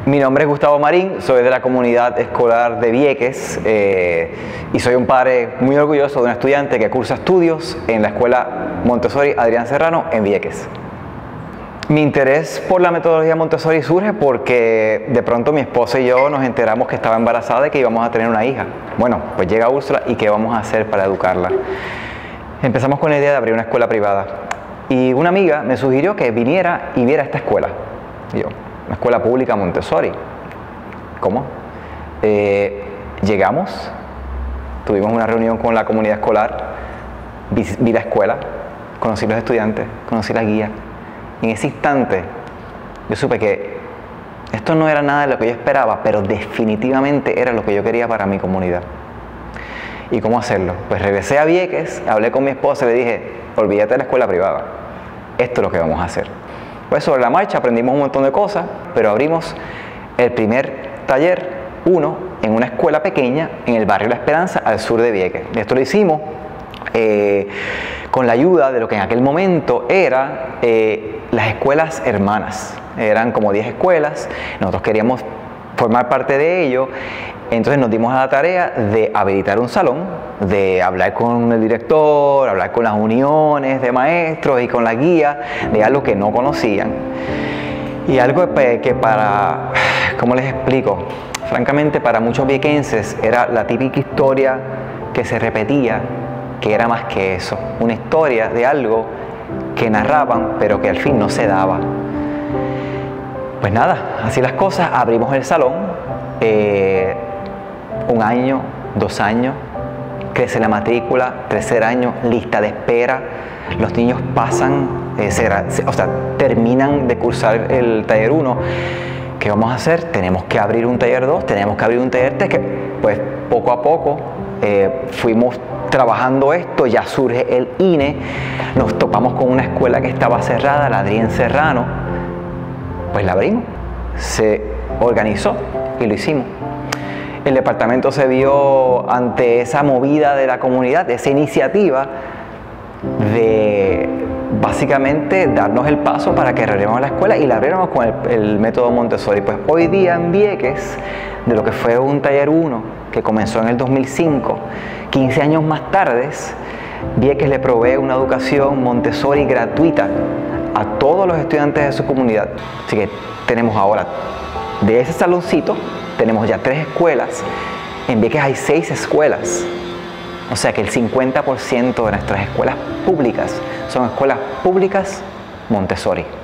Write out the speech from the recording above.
Mi nombre es Gustavo Marín, soy de la comunidad escolar de Vieques y soy un padre muy orgulloso de un estudiante que cursa estudios en la escuela Montessori Adrián Serrano en Vieques. Mi interés por la metodología Montessori surge porque de pronto mi esposa y yo nos enteramos que estaba embarazada y que íbamos a tener una hija. Bueno, pues llega Úrsula y ¿qué vamos a hacer para educarla? Empezamos con la idea de abrir una escuela privada y una amiga me sugirió que viniera y viera esta escuela. Y yo, una escuela pública Montessori. ¿Cómo? Llegamos, tuvimos una reunión con la comunidad escolar, vi la escuela, conocí los estudiantes, conocí la guía. Y en ese instante yo supe que esto no era nada de lo que yo esperaba, pero definitivamente era lo que yo quería para mi comunidad. ¿Y cómo hacerlo? Pues regresé a Vieques, hablé con mi esposa y le dije, olvídate de la escuela privada, esto es lo que vamos a hacer. Pues sobre la marcha aprendimos un montón de cosas, pero abrimos el primer taller 1 en una escuela pequeña en el barrio La Esperanza, al sur de Vieques. Y esto lo hicimos con la ayuda de lo que en aquel momento era las escuelas hermanas. Eran como 10 escuelas, nosotros queríamos formar parte de ello. Entonces nos dimos a la tarea de habilitar un salón, de hablar con el director, hablar con las uniones de maestros y con la guía de algo que no conocían. Y algo que para, ¿cómo les explico? Francamente para muchos viequenses era la típica historia que se repetía, que era más que eso. Una historia de algo que narraban pero que al fin no se daba. Pues nada, así las cosas, abrimos el salón. 1 año, 2 años, crece la matrícula, 3er año, lista de espera, los niños pasan, terminan de cursar el taller 1. ¿Qué vamos a hacer? Tenemos que abrir un taller 2, tenemos que abrir un taller 3, que pues poco a poco fuimos trabajando esto, ya surge el INE, nos topamos con una escuela que estaba cerrada, la Adrián Serrano, pues la abrimos, se organizó y lo hicimos. El departamento se vio ante esa movida de la comunidad, esa iniciativa de básicamente darnos el paso para que reabriéramos la escuela y la abriéramos con el método Montessori. Pues hoy día en Vieques, de lo que fue un taller 1 que comenzó en el 2005, 15 años más tarde, Vieques le provee una educación Montessori gratuita a todos los estudiantes de su comunidad. Así que tenemos ahora, de ese saloncito, tenemos ya 3 escuelas. En Vieques hay 6 escuelas. O sea que el 50% de nuestras escuelas públicas son escuelas públicas Montessori.